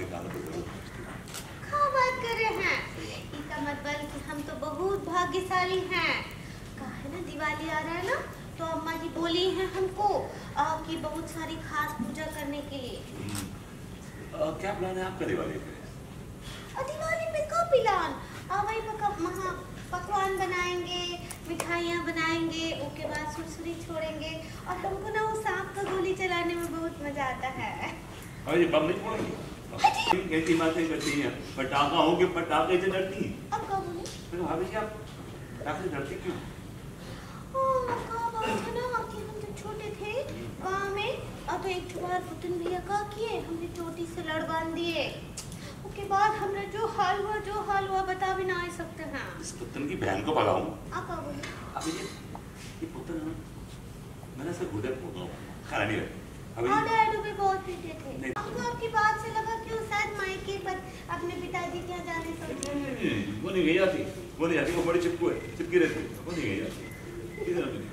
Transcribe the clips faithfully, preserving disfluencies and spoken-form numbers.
के गाना तो जरूर। क्या बात कर रहे हैं? इसका मतलब कि हम तो बहुत भाग्यशाली हैं। कहा है ना दिवाली आ रहा है ना, तो अम्मा जी बोली हैं हमको आ, कि बहुत सारी खास पूजा करने के लिए। आ, क्या प्लान है आपका दिवाली पे? दिवाली में का प्लान? वही महा पकवान बनाएंगे, मिठाइयाँ बनाएंगे, उसके बाद सुरसुरी छोड़ेंगे और हमको ना वो सांप का गोली चलाने में बहुत मजा आता है। और ये बम नहीं फोड़ेंगे? कैसी बातें करती हैं? पटाखा हो के पटाखे से डरती हैं? अब क्या बोले? तो भाभी जी आप पटाखे से डरती क्यों? का बात है ना कि हम जब छोटे थे गाँव में, अब एक बार पुतन भैया का किए हमने चोटी से लड़ बांध दिए। उसके बाद हमने जो हाल हुआ जो हाल हुआ बता भी ना सकते हैं। इस पुतन की बहन को भगाऊं? आप क्या बोले? अभी ये ये पुतन है ना, मैंने से गुर्दे फोड़ दूँ, खाना नहीं रहे। अभी हाँ डैडू भी बहुत पीटे थे। हमको आपकी बात से लगा कि वो शायद मायके पर अपने पिताजी के यहाँ जाने सोचे। वो नहीं गई जाती, वो नहीं जाती, वो बड़ी चिपकू है, चिपकी रहती है, वो नहीं गई जाती। इधर अभी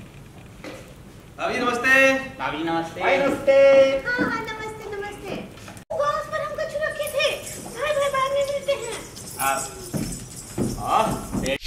भाभी नमस्ते। भाभी नमस्ते। भाई नमस्ते। हाँ हाँ नमस्ते नमस्ते। घास पर हम कचू रखे थे, भाई भाई बाद में मिलते हैं। आप हाँ